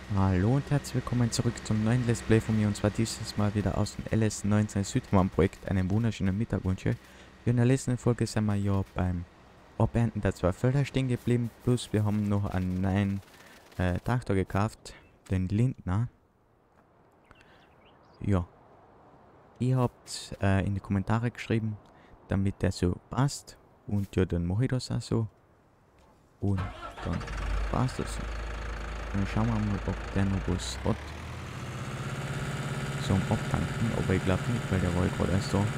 Hallo und herzlich willkommen zurück zum neuen Let's Play von mir, und zwar dieses Mal wieder aus dem LS19 Südmann Projekt. Einen wunderschönen Mittag wünsche. In der letzten Folge sind wir ja beim Abernten der 2 Felder stehen geblieben, plus wir haben noch einen neuen Traktor gekauft, den Lindner. Ja, ihr habt in die Kommentare geschrieben, damit der so passt, und ja, dann mache ich das auch so und dann passt das. Dann schauen wir mal, ob der noch was hat zum Abtanken, aber ich glaube nicht, weil der war gerade erst da.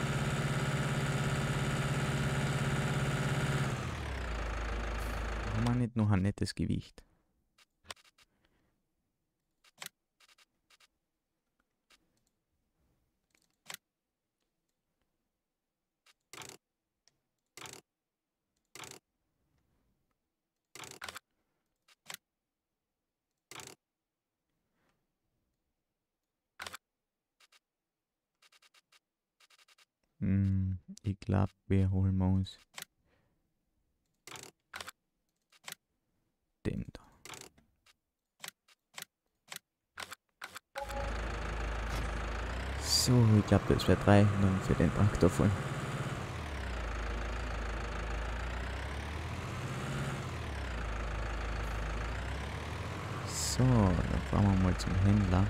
Haben wir nicht noch ein nettes Gewicht? Ich glaube, wir holen wir uns den da. So, ich glaube, das wäre 3 dann für den Traktor voll. So, dann fahren wir mal zum Händler.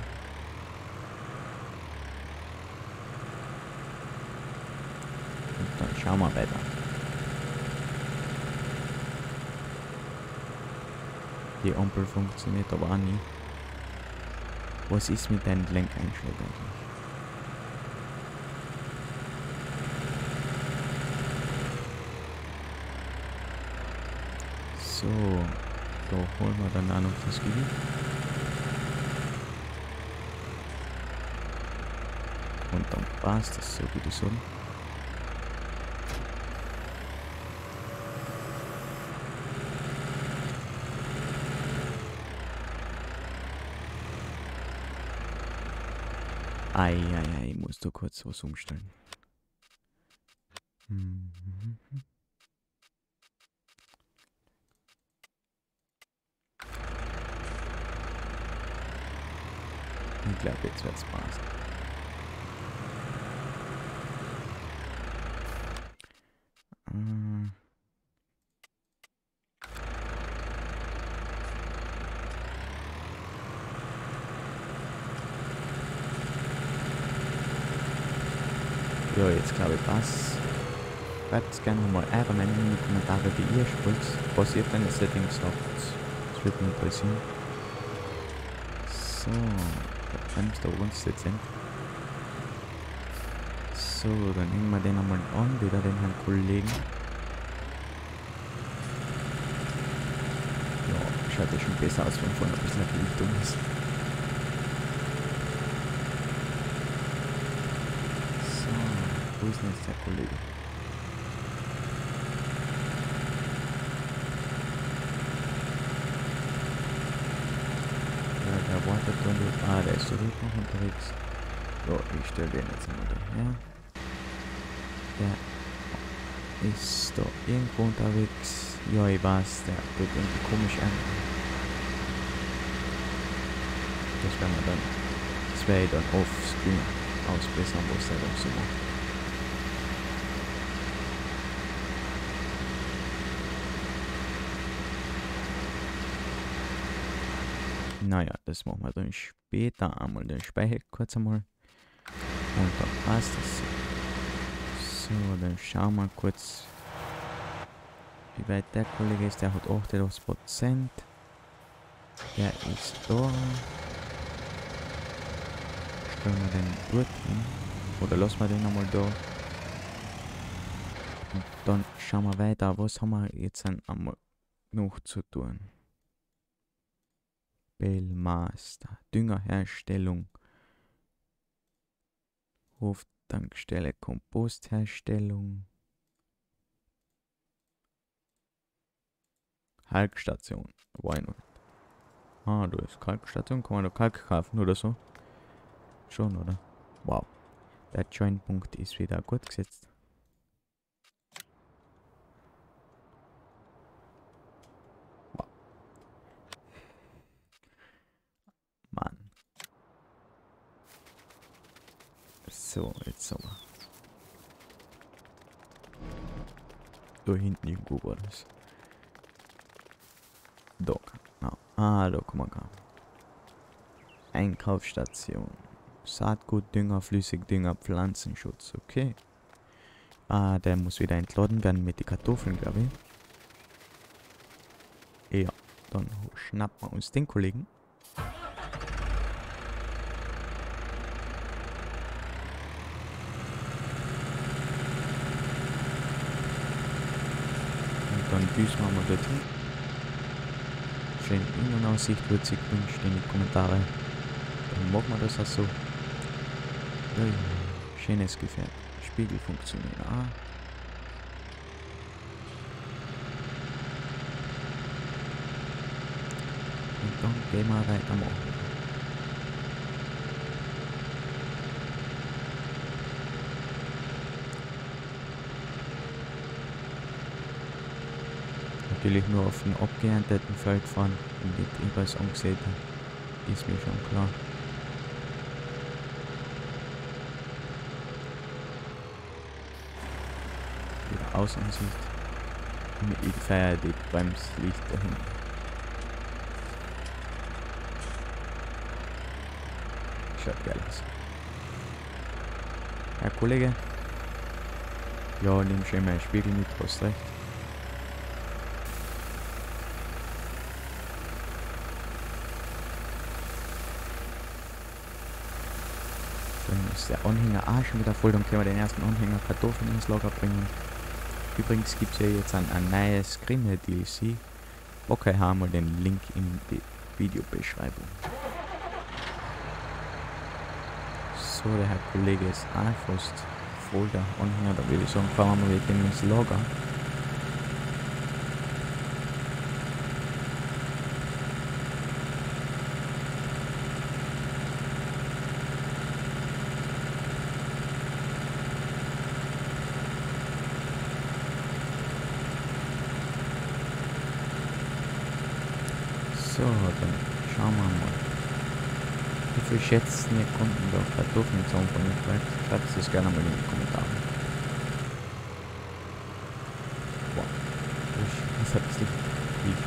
Und dann schauen wir weiter. Die Ampel funktioniert aber auch nie. Was ist mit deinen Lenkeinschlägen eigentlich? So, da holen wir dann auch noch das Gewicht. Und dann passt das, so wie die Sonne. Ei, ich muss da kurz was umstellen. Ich glaube, jetzt wird's passen. Ja, jetzt glaube ich passt. Schreibt gerne mal eure Meinung in die Kommentare, wie ihr spielt. Was ihr für eine Settings habt. Das würde mich interessieren. So, der bremst da uns dezent. So, dann nehmen wir den einmal an, wieder den Herrn Kollegen. Ja, schaut ja schon besser aus, wenn vorne ein bisschen Gewicht um ist. So, wo ist denn jetzt der Kollege? Ja, der wartet da nicht. Ah, der ist zurück noch unterwegs. Ja, ich stelle den jetzt einmal daher. Der ist da irgendwo unterwegs. Ja, ich weiß, der tut irgendwie komisch an. Das werden wir dann, das werde ich dann offscreen ausbessern, was der dann so macht. Naja, das machen wir dann später einmal. Den speichere ich kurz einmal. Und dann passt das. So, dann schauen wir kurz, wie weit der Kollege ist. Der hat 88%. Der ist da. Stellen wir den dort hin. Oder lassen wir den einmal da. Und dann schauen wir weiter. Was haben wir jetzt einmal noch zu tun? Bellmaster. Düngerherstellung. Hoftankstelle. Kompostherstellung. Kalkstation. Why not? Ah, da ist Kalkstation. Kann man da Kalk kaufen oder so? Schon, oder? Wow. Der Join-Punkt ist wieder gut gesetzt. Wow. So, jetzt aber. Da hinten irgendwo war das. Da, genau. Ah, da kann man gehen. Einkaufsstation. Saatgut, Dünger, Flüssigdünger, Pflanzenschutz. Okay. Ah, der muss wieder entladen werden mit den Kartoffeln, glaube ich. Ja, dann schnappen wir uns den Kollegen. Und dann düsen wir mal dorthin. Schöne Innenaussicht wird sich gewünscht in die Kommentare. Dann machen wir das auch so. Ja, ja. Schönes Gefährt. Spiegel funktionieren auch. Und dann gehen wir weitermachen. Natürlich nur auf dem abgeernteten Feld fahren und nicht übers angesäte. Ist mir schon klar. Wieder Außenansicht. Und ich feiere die Bremslicht dahin. Schaut geil aus. Herr Kollege. Ja, nimm schon mal einen Spiegel mit, hast recht. Dann ist der Anhänger auch schon wieder voll, dann können wir den ersten Anhänger Kartoffeln ins Lager bringen. Übrigens gibt es ja jetzt ein neues Grimme-DLC. Okay, haben wir den Link in die Videobeschreibung. So, der Herr Kollege ist auch fast voll der Anhänger, da würde ich sagen, fahren wir mal mit dem ins Lager. So, dann schauen wir mal. Wie viel schätzen ihr Kunden da Kartoffeln zusammen von dem Projekt? Schreibt es das gerne mal in die Kommentare. Boah, das hat es nicht liegt.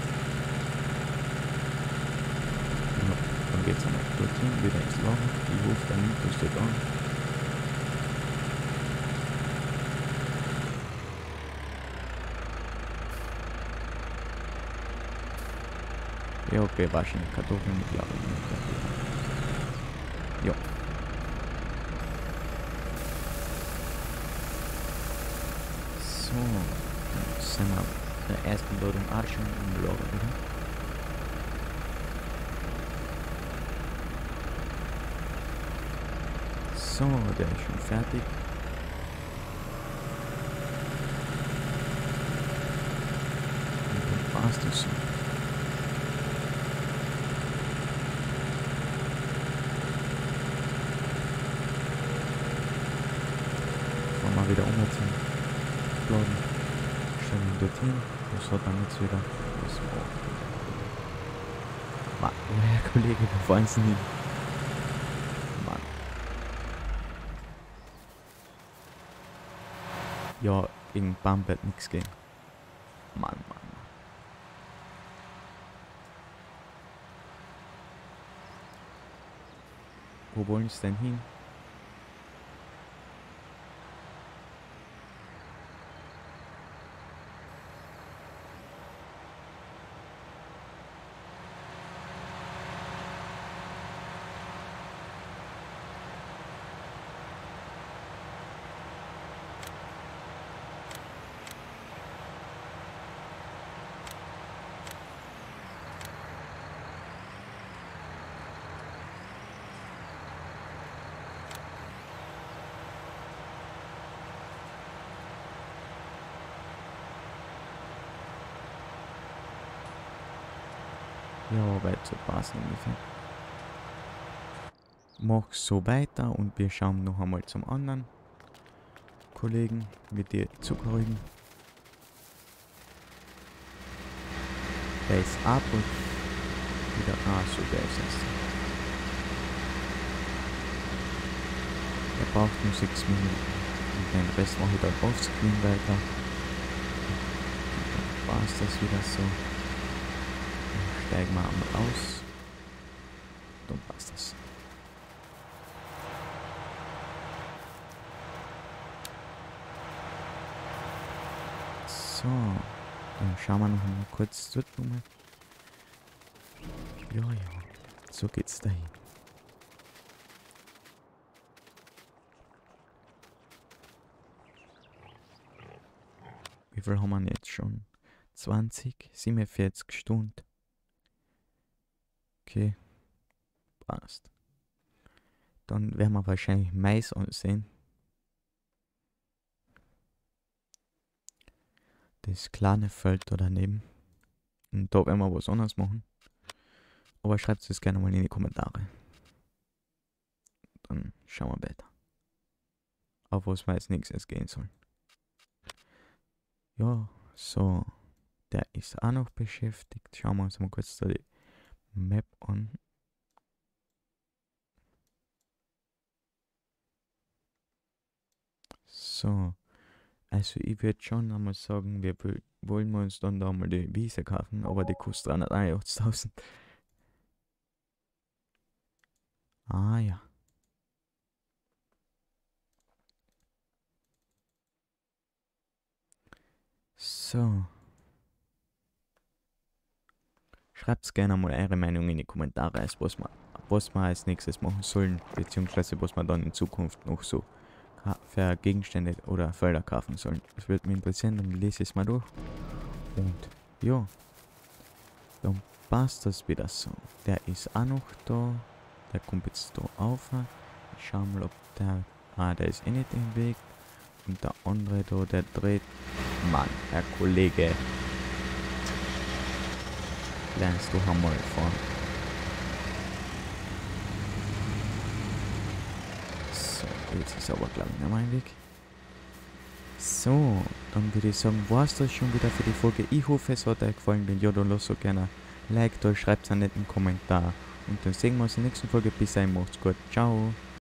Ja, dann geht's einmal dorthin, wieder ins Lager. Ich rufe dann Mythos dort an. Ja, okay, waschen Kartoffeln mit Lager. Ja. So, dann sind wir der ersten Ladung auch schon im Lager wieder. So, der ist schon fertig. Und dann war's das so. Mal wieder umsetzen, laden, stellen ihn dorthin, das hat dann jetzt wieder, das Mann, Herr Kollege, da wollen Sie nicht. Mann. Ja, gegen Baum wird nichts gehen. Mann. Wo wollen Sie denn hin? Ja, weit zu passen ungefähr. Mach so weiter und wir schauen noch einmal zum anderen Kollegen mit dir zugehörigen. Der ist ab und wieder. Ah, so, der ist es. Der braucht nur 6 Minuten. Und den Rest mache ich dann offscreen weiter. Und dann war es das wieder so. Dann steigen wir einmal aus. Dann passt das. So, dann schauen wir noch mal kurz dort rum. Ja, so geht's dahin. Wie viel haben wir jetzt schon? 20, 47 Stunden. Okay, passt. Dann werden wir wahrscheinlich Mais ansehen. Das kleine Feld da daneben. Und da werden wir was anderes machen. Aber schreibt es gerne mal in die Kommentare. Dann schauen wir weiter. Auf was wir als nächstes gehen sollen. Ja, so. Der ist auch noch beschäftigt. Schauen wir uns mal kurz da die Map an. So. Also ich würde schon einmal sagen, wollen wir uns dann da mal die Wiese kaufen, aber die kostet 381.000. Ah ja. So. Schreibt gerne mal eure Meinung in die Kommentare, was wir als nächstes machen sollen, beziehungsweise was wir dann in Zukunft noch so für Gegenstände oder Felder kaufen sollen. Das würde mich interessieren, dann lese ich es mal durch. Und ja, dann passt das wieder so. Der ist auch noch da. Der kommt jetzt da auf. Ich schau mal, ob der... Ah, der ist eh nicht im Weg. Und der andere da, der dreht... Mann, Herr Kollege. Lernst du einmal fahren. So, jetzt ist aber glaube ich nicht mein Weg. So, dann würde ich sagen, war es das schon wieder für die Folge. Ich hoffe, es hat euch gefallen. Wenn ja, dann lasst so gerne ein Like da, schreibt einen netten Kommentar. Und dann sehen wir uns in der nächsten Folge. Bis dahin, macht's gut. Ciao.